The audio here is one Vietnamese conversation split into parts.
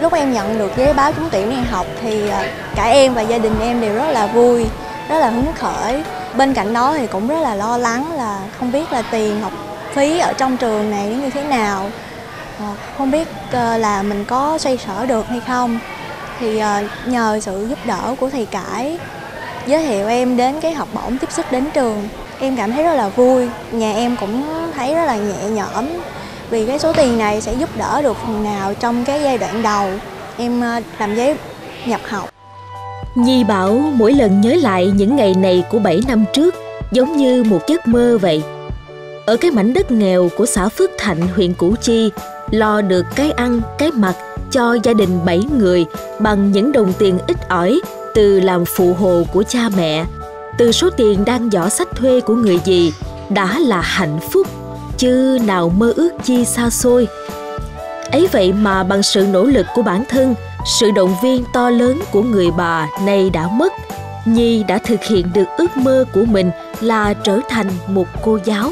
Lúc em nhận được giấy báo trúng tuyển đi học thì cả em và gia đình em đều rất là vui, rất là hứng khởi. Bên cạnh đó thì cũng rất là lo lắng là không biết là tiền học phí ở trong trường này như thế nào, không biết là mình có xoay sở được hay không. Thì nhờ sự giúp đỡ của thầy Cải giới thiệu em đến cái học bổng tiếp sức đến trường, em cảm thấy rất là vui. Nhà em cũng thấy rất là nhẹ nhõm vì cái số tiền này sẽ giúp đỡ được phần nào trong cái giai đoạn đầu em làm giấy nhập học. Nhi bảo mỗi lần nhớ lại những ngày này của 7 năm trước giống như một giấc mơ vậy. Ở cái mảnh đất nghèo của xã Phước Thạnh, huyện Củ Chi, lo được cái ăn, cái mặc cho gia đình 7 người bằng những đồng tiền ít ỏi từ làm phụ hồ của cha mẹ, từ số tiền đang giỏ xách thuê của người dì đã là hạnh phúc, chứ nào mơ ước chi xa xôi. Ấy vậy mà bằng sự nỗ lực của bản thân, sự động viên to lớn của người bà nay đã mất, Nhi đã thực hiện được ước mơ của mình là trở thành một cô giáo.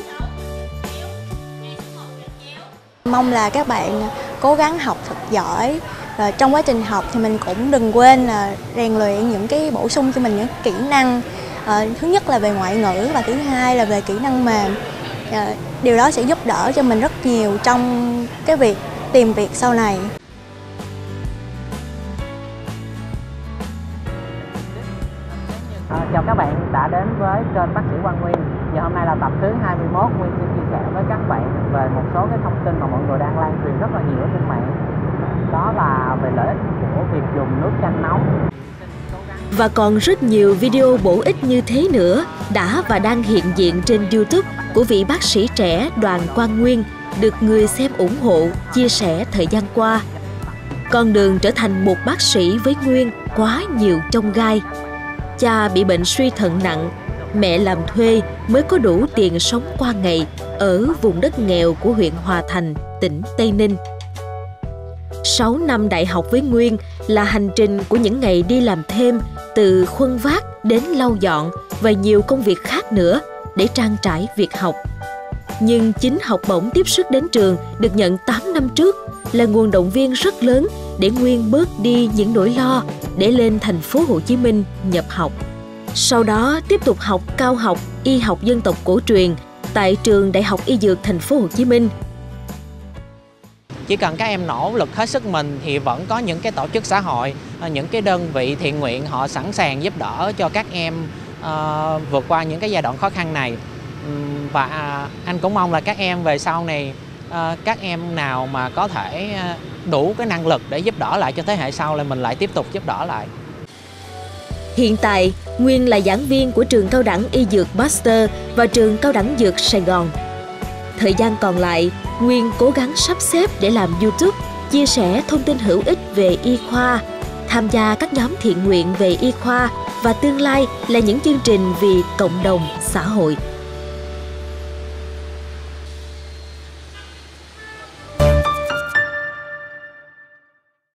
Mong là các bạn cố gắng học thật giỏi. Rồi trong quá trình học thì mình cũng đừng quên là rèn luyện những cái bổ sung cho mình những kỹ năng. Thứ nhất là về ngoại ngữ và thứ hai là về kỹ năng mềm. Điều đó sẽ giúp đỡ cho mình rất nhiều trong cái việc tìm việc sau này. Chào các bạn đã đến với kênh Bác sĩ Quang Nguyên. Và hôm nay là tập thứ 21. Nguyên xin chia sẻ với các bạn về một số cái thông tin mà mọi người đang lan truyền rất là nhiều ở trên mạng. Đó là về lợi ích của việc dùng nước chanh nóng. Và còn rất nhiều video bổ ích như thế nữa đã và đang hiện diện trên YouTube của vị bác sĩ trẻ Đoàn Quang Nguyên, được người xem ủng hộ, chia sẻ thời gian qua. Con đường trở thành một bác sĩ với Nguyên quá nhiều chông gai. Cha bị bệnh suy thận nặng, mẹ làm thuê mới có đủ tiền sống qua ngày ở vùng đất nghèo của huyện Hòa Thành, tỉnh Tây Ninh. 6 năm đại học với Nguyên là hành trình của những ngày đi làm thêm, từ khuân vác đến lau dọn và nhiều công việc khác nữa để trang trải việc học. Nhưng chính học bổng tiếp sức đến trường được nhận 8 năm trước là nguồn động viên rất lớn để Nguyên bớt đi những nỗi lo để lên thành phố Hồ Chí Minh nhập học. Sau đó tiếp tục học cao học y học dân tộc cổ truyền tại trường Đại học Y Dược thành phố Hồ Chí Minh. Chỉ cần các em nỗ lực hết sức mình thì vẫn có những cái tổ chức xã hội, những cái đơn vị thiện nguyện họ sẵn sàng giúp đỡ cho các em vượt qua những cái giai đoạn khó khăn này. Và anh cũng mong là các em về sau này, các em nào mà có thể đủ cái năng lực để giúp đỡ lại cho thế hệ sau là mình lại tiếp tục giúp đỡ lại. Hiện tại, Nguyên là giảng viên của trường cao đẳng y dược Master và trường cao đẳng dược Sài Gòn. Thời gian còn lại, Nguyên cố gắng sắp xếp để làm YouTube, chia sẻ thông tin hữu ích về y khoa, tham gia các nhóm thiện nguyện về y khoa và tương lai là những chương trình vì cộng đồng xã hội.